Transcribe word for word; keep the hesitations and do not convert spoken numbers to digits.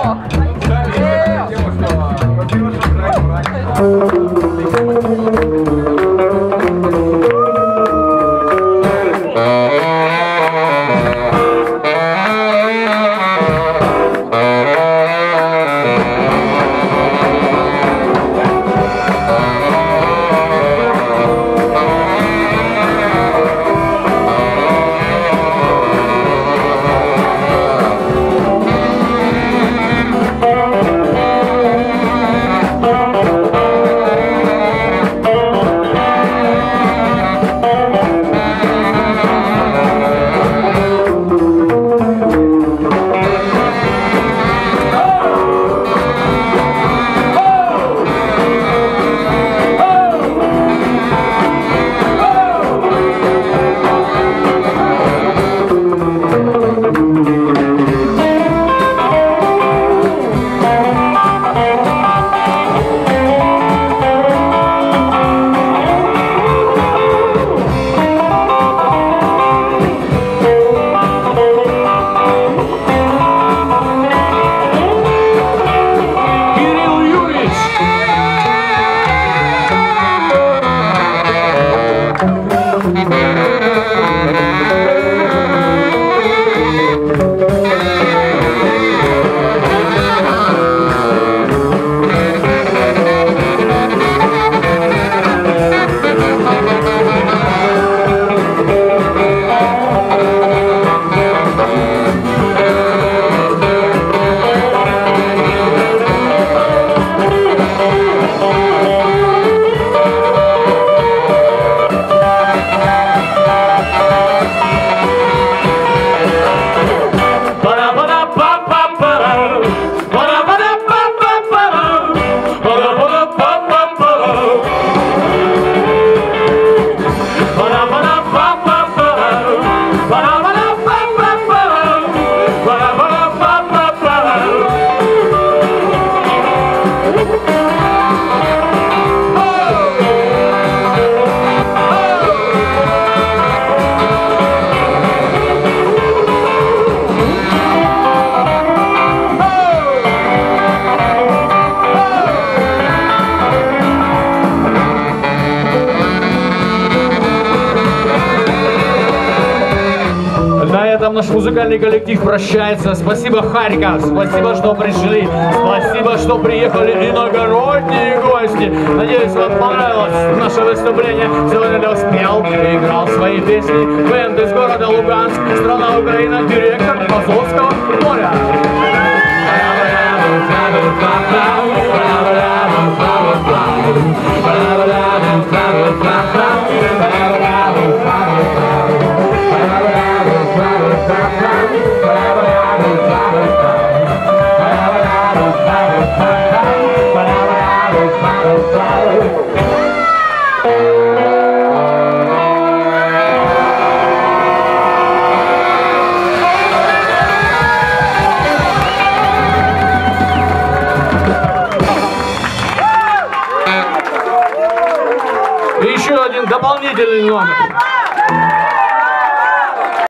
Наш музыкальный коллектив прощается. Спасибо, Харьков. Спасибо, что пришли. Спасибо, что приехали иногородние гости. Надеюсь, вам понравилось наше выступление. Сегодня я спел и играл свои песни. Бэнд из города Луганск, страна Украина, директор Азовского моря. Еще один дополнительный номер.